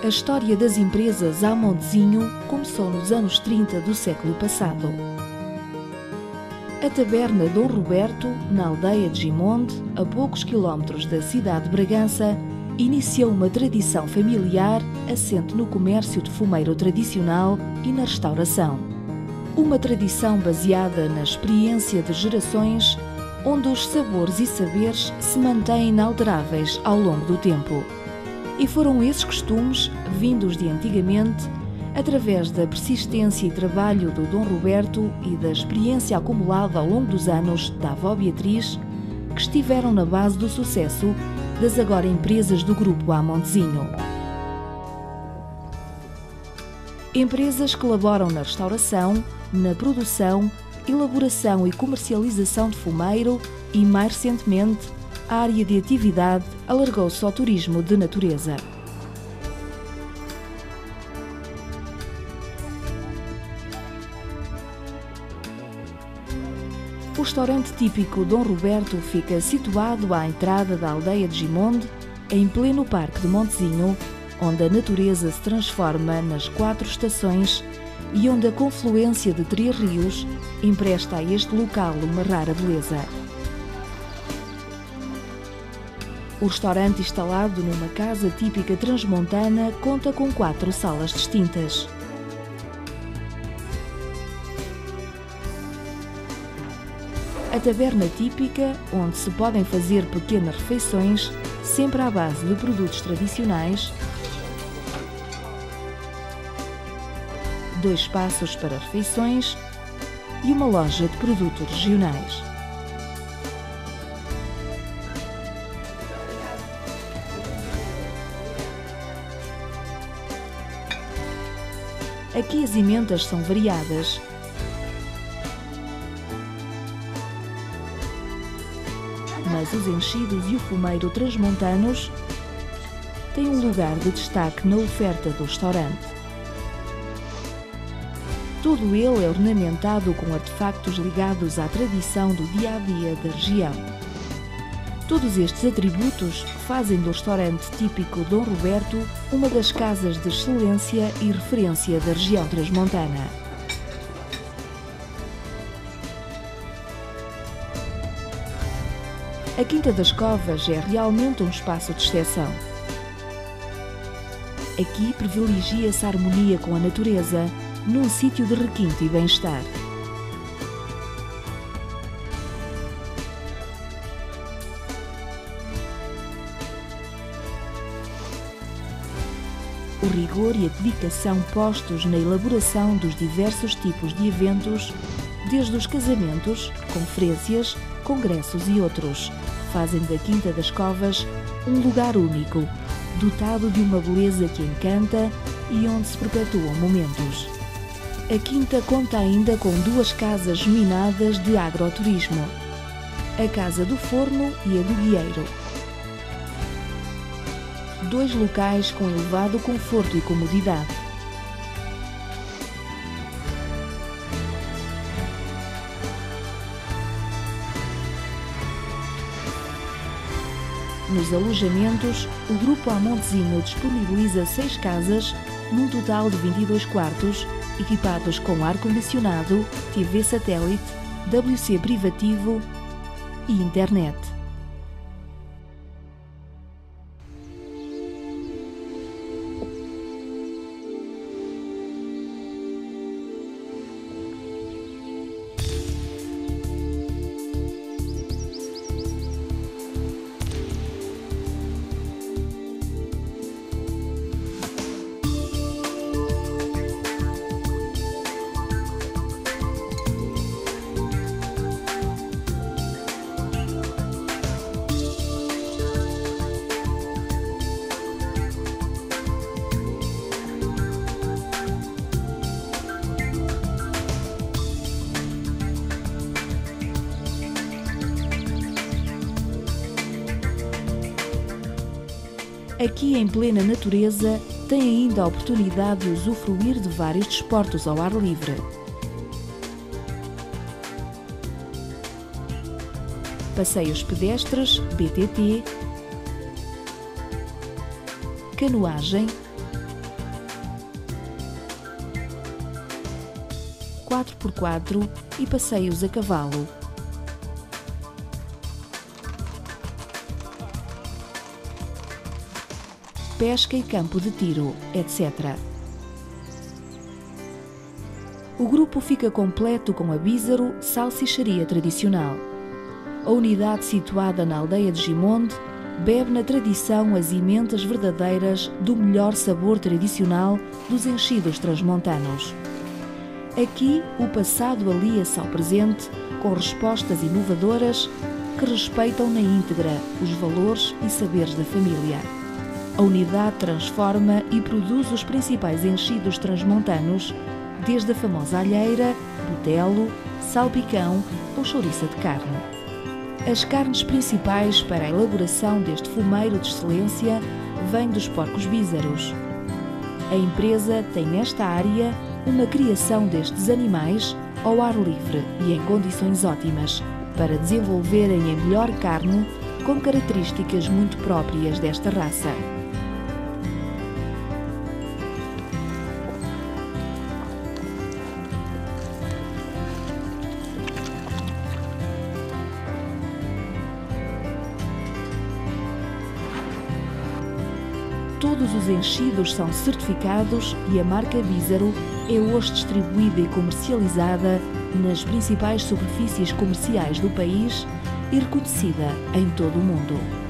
A história das empresas à Montezinho começou nos anos 30 do século passado. A taberna Dom Roberto, na aldeia de Gimonde, a poucos quilómetros da cidade de Bragança, iniciou uma tradição familiar assente no comércio de fumeiro tradicional e na restauração. Uma tradição baseada na experiência de gerações, onde os sabores e saberes se mantêm inalteráveis ao longo do tempo. E foram esses costumes, vindos de antigamente, através da persistência e trabalho do Dom Roberto e da experiência acumulada ao longo dos anos da avó Beatriz, que estiveram na base do sucesso das agora empresas do grupo à Montezinho. Empresas que colaboram na restauração, na produção, elaboração e comercialização de fumeiro e, mais recentemente, a área de atividade alargou-se ao turismo de natureza. O restaurante típico Dom Roberto fica situado à entrada da aldeia de Gimonde, em pleno Parque de Montezinho, onde a natureza se transforma nas 4 estações e onde a confluência de 3 rios empresta a este local uma rara beleza. O restaurante, instalado numa casa típica transmontana, conta com 4 salas distintas. A taberna típica, onde se podem fazer pequenas refeições, sempre à base de produtos tradicionais, 2 espaços para refeições e uma loja de produtos regionais. Aqui as emendas são variadas. Mas os enchidos e o fumeiro transmontanos têm um lugar de destaque na oferta do restaurante. Todo ele é ornamentado com artefactos ligados à tradição do dia-a-dia da região. Todos estes atributos fazem do restaurante típico Dom Roberto uma das casas de excelência e referência da região transmontana. A Quinta das Covas é realmente um espaço de exceção. Aqui privilegia-se a harmonia com a natureza, num sítio de requinte e bem-estar. O rigor e a dedicação postos na elaboração dos diversos tipos de eventos, desde os casamentos, conferências, congressos e outros, fazem da Quinta das Covas um lugar único, dotado de uma beleza que encanta e onde se perpetuam momentos. A Quinta conta ainda com 2 casas geminadas de agroturismo, a Casa do Forno e a do Guieiro. 2 locais com elevado conforto e comodidade. Nos alojamentos, o Grupo à Montezinho disponibiliza 6 casas, num total de 22 quartos, equipados com ar-condicionado, TV satélite, WC privativo e internet. Aqui, em plena natureza, tem ainda a oportunidade de usufruir de vários desportos ao ar livre. Passeios pedestres, BTT, canoagem, 4x4 e passeios a cavalo. Pesca e campo de tiro, etc. O grupo fica completo com a Bízaro Salsicharia Tradicional. A unidade situada na aldeia de Gimonde bebe na tradição as emendas verdadeiras do melhor sabor tradicional dos enchidos transmontanos. Aqui, o passado alia-se ao presente com respostas inovadoras que respeitam na íntegra os valores e saberes da família. A unidade transforma e produz os principais enchidos transmontanos, desde a famosa alheira, botelo, salpicão ou chouriça de carne. As carnes principais para a elaboração deste fumeiro de excelência vêm dos porcos bízaros. A empresa tem nesta área uma criação destes animais ao ar livre e em condições ótimas, para desenvolverem a melhor carne com características muito próprias desta raça. Todos os enchidos são certificados e a marca Bízaro é hoje distribuída e comercializada nas principais superfícies comerciais do país e reconhecida em todo o mundo.